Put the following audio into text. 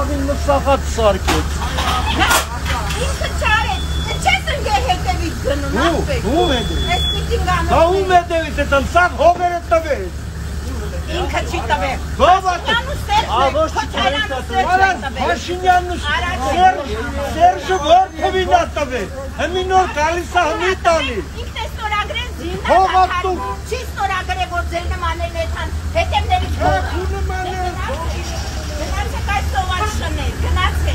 Աղին մսախած սարկեց։ Ինքը չարեց, չես ընգեր հետևից գնում, ապեք։ Ում է դե։ Ես պիտին գանում։ Դա ում է դևից է տան, սաղ հողեր է տվեց։ Ինքը չի տվել։ Գովատը։ Փաշինյանն ու Սերժը որդովին է տվել։ Հմի նոր գալիս է հմի տալի։ Ինքն է ստորագրել Հողատու։ չի ստորագրել, որ ձեր նմանել էթան հետևներից հողը։ Ու նմանել։ Գնացեք այս սոված շնել, գնացեք։